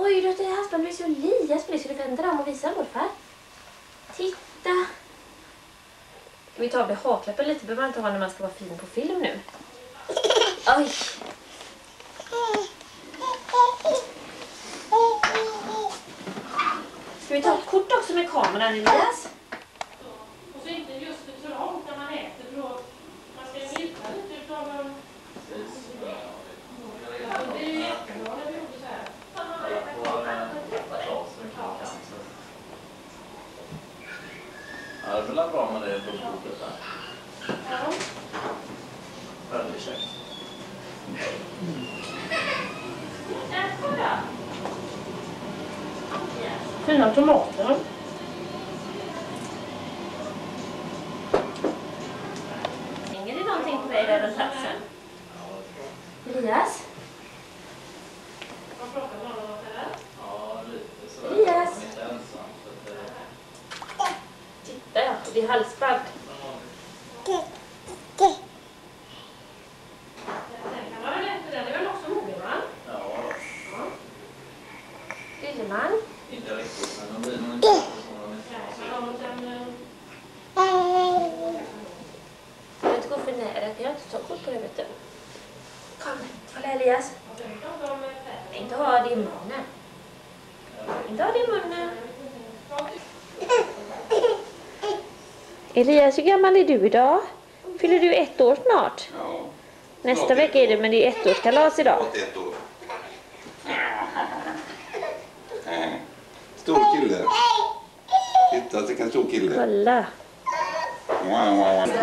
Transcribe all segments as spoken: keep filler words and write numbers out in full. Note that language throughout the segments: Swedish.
Oj, då det här spelar så Elias. Vi skulle vända dem och visa morfar. Titta. Ska vi ta av det haklappen lite? Behöver man inte ha när man ska vara fin på film nu. Oj. Ska vi ta ett kort också med kameran, Elias? Och så inte just för långt när man äter. För då, man ska ju njuta lite utav... Det är ju jättebra när vi gjorde så här. Ja, det blir bra med det bubblet där. Ja. Väldigt käckt. Fina tomater. Hänger det någonting på dig där den platsen? Elias? Vad plockar man om det här? Ja, lite så. Elias? Inte ensam. Titta, ja. Det är halsband. Den kan man väl äta, den är väl också mogen, va? Ja, Lilleman? inte riktigt, men de blir nog inte så som de är. Ja, men den... Jag vill inte gå för nära. Jag kan inte ta kort på det, vet du. Kom, kolla Elias. Inte ha det i munnen. Inte ha det i munnen. Elias, hur gammal är du idag? Fyller du ett år snart? Ja. Nästa vecka är det, men det är ettårskalas idag. Snart ett år. Nej. Stor kille. Titta, vilken stor kille. Kolla. Wow, wow, wow.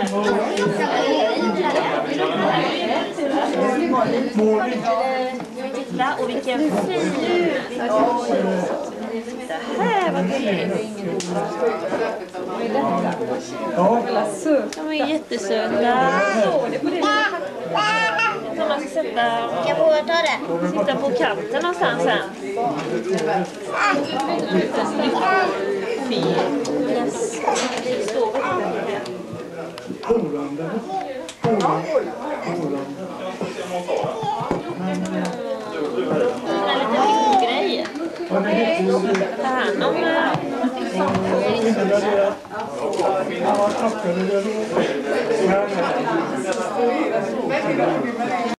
Titta, och vilken fin. Titta här, vad gulligt. De är jättesöta. Så man ska sätta, Jag får ta det. sitta på kanten någonstans sen. Yes. Det står väl här. Polande. Polande. En liten hundgrej. Ta hand om det. Ja, tackar.